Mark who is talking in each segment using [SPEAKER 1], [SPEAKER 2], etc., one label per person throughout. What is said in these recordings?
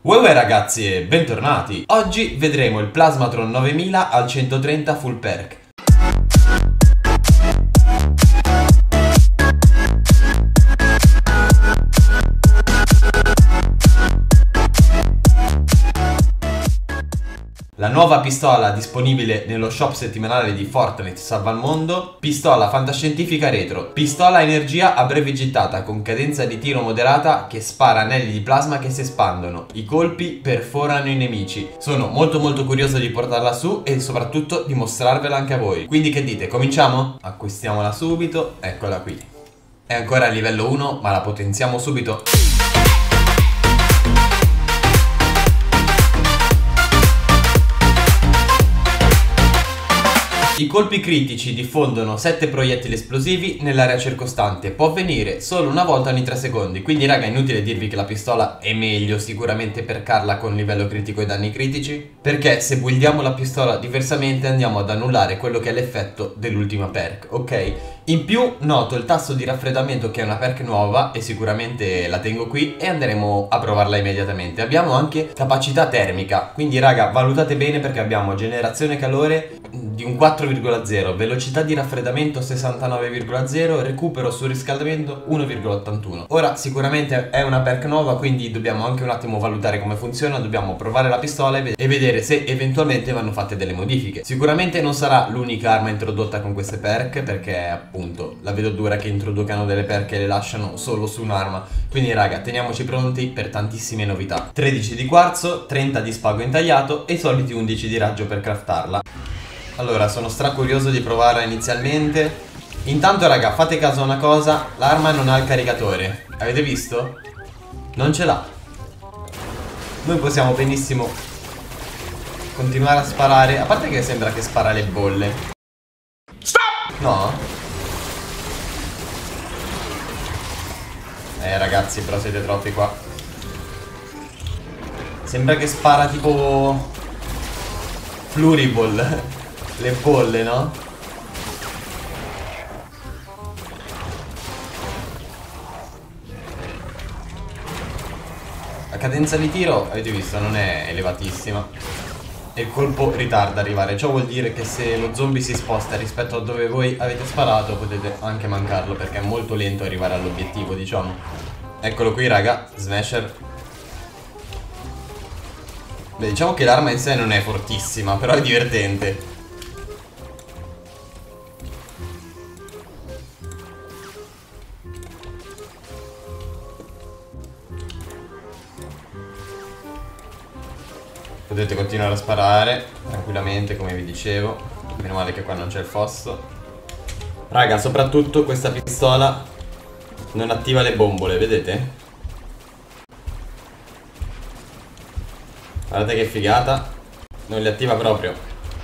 [SPEAKER 1] Uè ragazzi e bentornati! Oggi vedremo il Plasmatron 9000 al 130 full perk. La nuova pistola disponibile nello shop settimanale di Fortnite salva il mondo. Pistola fantascientifica retro. Pistola a energia a breve gittata con cadenza di tiro moderata che spara anelli di plasma che si espandono. I colpi perforano i nemici. Sono molto curioso di portarla su e soprattutto di mostrarvela anche a voi. Quindi che dite, cominciamo? Acquistiamola subito, eccola qui. È ancora a livello 1 ma la potenziamo subito. I colpi critici diffondono 7 proiettili esplosivi nell'area circostante. Può avvenire solo una volta ogni 3 secondi. Quindi raga, è inutile dirvi che la pistola è meglio sicuramente per Carla con livello critico e danni critici, perché se buildiamo la pistola diversamente andiamo ad annullare quello che è l'effetto dell'ultima perk, ok? In più noto il tasso di raffreddamento che è una perk nuova e sicuramente la tengo qui e andremo a provarla immediatamente. Abbiamo anche capacità termica, quindi raga valutate bene perché abbiamo generazione calore di un 4,0, velocità di raffreddamento 69,0, recupero sul riscaldamento 1,81. Ora sicuramente è una perk nuova, quindi dobbiamo anche un attimo valutare come funziona, dobbiamo provare la pistola e vedere se eventualmente vanno fatte delle modifiche. Sicuramente non sarà l'unica arma introdotta con queste perk, perché appunto la vedo dura che introducano delle perk e le lasciano solo su un'arma. Quindi raga, teniamoci pronti per tantissime novità. 13 di quarzo, 30 di spago intagliato e i soliti 11 di raggio per craftarla. Allora, sono curioso di provarla inizialmente. Intanto raga, fate caso a una cosa, l'arma non ha il caricatore. Avete visto? Non ce l'ha. Noi possiamo benissimo continuare a sparare. A parte che sembra che spara le bolle. Stop! No? Ragazzi, però siete troppi qua. Sembra che spara tipo Fluriball. Le bolle, no? La cadenza di tiro, avete visto, non è elevatissima e il colpo ritarda ad arrivare. Ciò vuol dire che se lo zombie si sposta rispetto a dove voi avete sparato potete anche mancarlo, perché è molto lento arrivare all'obiettivo, diciamo. Eccolo qui raga, Smasher. Beh, diciamo che l'arma in sé non è fortissima, però è divertente. Potete continuare a sparare tranquillamente, come vi dicevo. Meno male che qua non c'è il fosso. Raga, soprattutto questa pistola non attiva le bombole, vedete? Guardate che figata. Non le attiva proprio.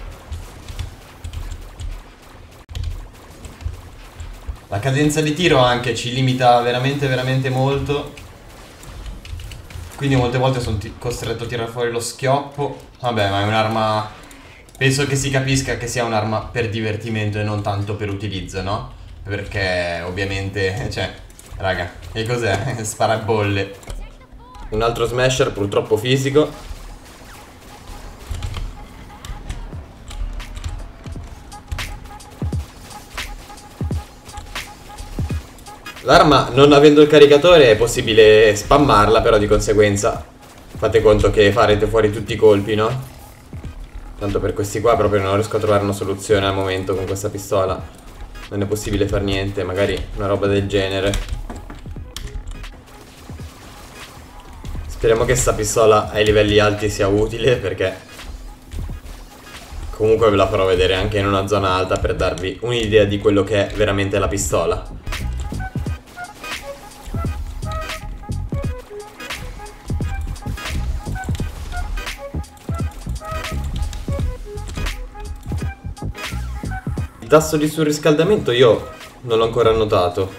[SPEAKER 1] La cadenza di tiro anche ci limita veramente molto. Quindi molte volte sono costretto a tirare fuori lo schioppo. Vabbè, ma è un'arma... Penso che si capisca che sia un'arma per divertimento e non tanto per utilizzo, no? Perché ovviamente, cioè, raga, che cos'è? Spara bolle. Un altro smasher, purtroppo fisico. L'arma, non avendo il caricatore, è possibile spammarla, però di conseguenza fate conto che farete fuori tutti i colpi, no? Tanto per questi qua proprio non riesco a trovare una soluzione al momento con questa pistola. Non è possibile far niente, magari una roba del genere. Speriamo che sta pistola ai livelli alti sia utile, perché comunque ve la farò vedere anche in una zona alta per darvi un'idea di quello che è veramente la pistola. Il tasso di surriscaldamento io non l'ho ancora notato.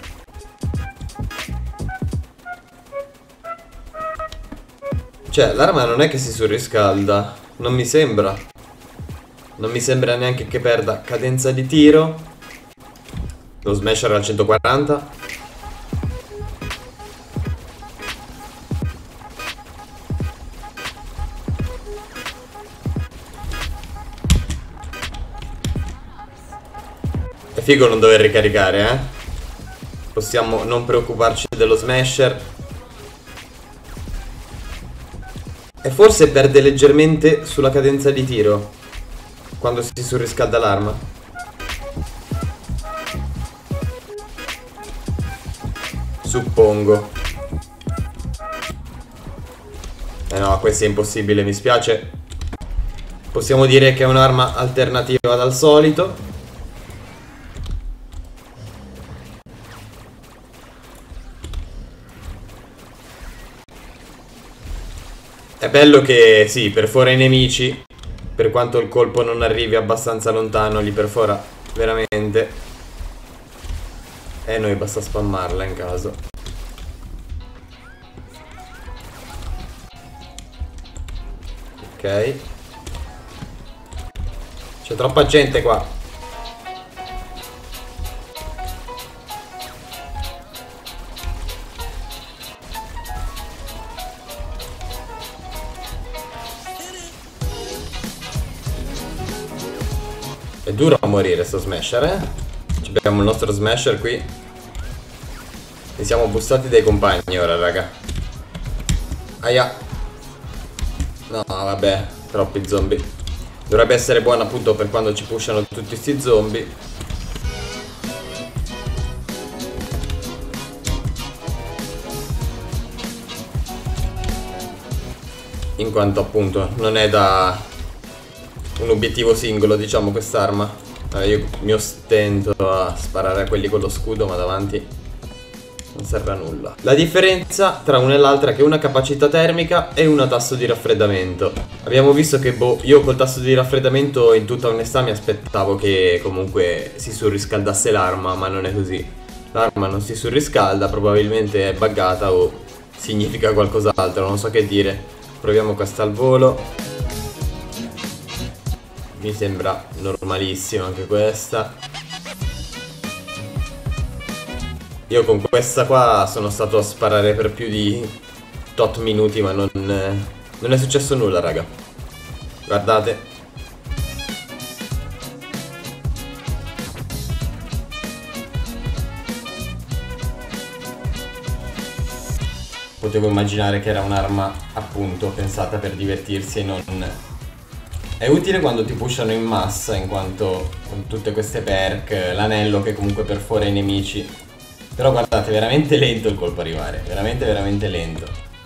[SPEAKER 1] Cioè, l'arma non è che si surriscalda. Non mi sembra. Non mi sembra neanche che perda cadenza di tiro. Lo smasher al 140. È figo non dover ricaricare, eh. Possiamo non preoccuparci dello smasher. E forse perde leggermente sulla cadenza di tiro quando si surriscalda l'arma. Suppongo. No, questo è impossibile, mi spiace. Possiamo dire che è un'arma alternativa dal solito. È bello che sì, perfora i nemici. Per quanto il colpo non arrivi abbastanza lontano, li perfora veramente. E noi basta spammarla in caso. Ok. C'è troppa gente qua. È duro a morire sto smasher, eh? Abbiamo il nostro smasher qui. E siamo bussati dai compagni ora, raga. Aia. No, vabbè, troppi zombie. Dovrebbe essere buono appunto per quando ci pushano tutti sti zombie. In quanto appunto non è da un obiettivo singolo, diciamo, quest'arma. Io mi ostento a sparare a quelli con lo scudo, ma davanti non serve a nulla. La differenza tra una e l'altra è che una ha capacità termica e una tasso di raffreddamento. Abbiamo visto che, boh, io col tasso di raffreddamento in tutta onestà mi aspettavo che comunque si surriscaldasse l'arma, ma non è così. L'arma non si surriscalda, probabilmente è buggata o significa qualcos'altro, non so che dire. Proviamo questa al volo. Mi sembra normalissima anche questa. Io con questa qua sono stato a sparare per più di tot minuti, ma non è successo nulla, raga. Guardate. Potevo immaginare che era un'arma appunto pensata per divertirsi e non... È utile quando ti pushano in massa, in quanto con tutte queste perk, l'anello che comunque perfora i nemici. Però guardate, è veramente lento il colpo arrivare, veramente veramente lento.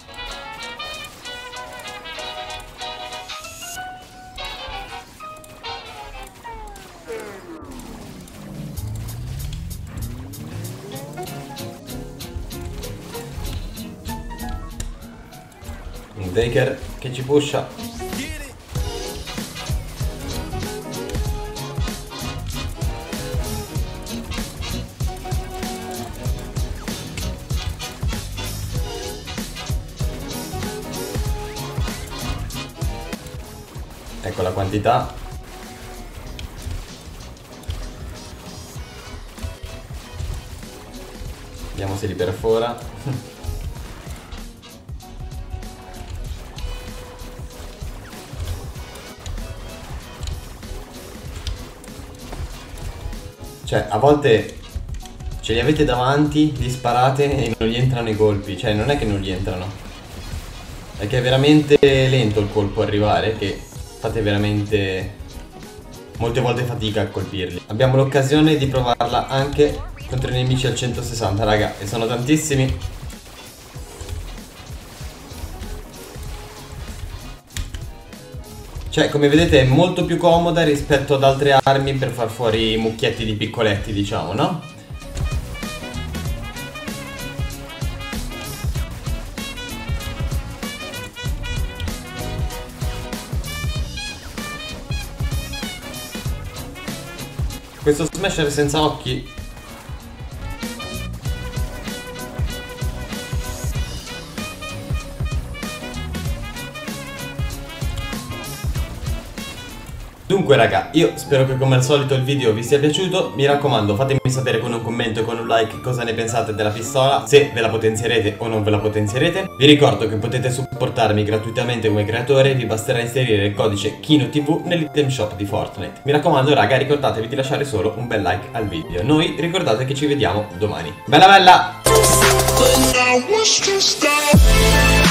[SPEAKER 1] Un Taker che ci pusha. Ecco la quantità. Vediamo se li perfora. Cioè, a volte ce li avete davanti, li sparate e non gli entrano i colpi. Cioè, non è che non gli entrano, è che è veramente lento il colpo arrivare, che fate veramente molte volte fatica a colpirli. Abbiamo l'occasione di provarla anche contro i nemici al 160, raga, e sono tantissimi. Cioè, come vedete è molto più comoda rispetto ad altre armi per far fuori i mucchietti di piccoletti, diciamo, no? Questo smasher senza occhi. Dunque raga, io spero che come al solito il video vi sia piaciuto. Mi raccomando, fatemi sapere con un commento e con un like cosa ne pensate della pistola, se ve la potenzierete o non ve la potenzierete. Vi ricordo che potete supportarmi gratuitamente come creatore, vi basterà inserire il codice KinoTV nell'item shop di Fortnite. Mi raccomando raga, ricordatevi di lasciare solo un bel like al video. Noi ricordate che ci vediamo domani. Bella bella!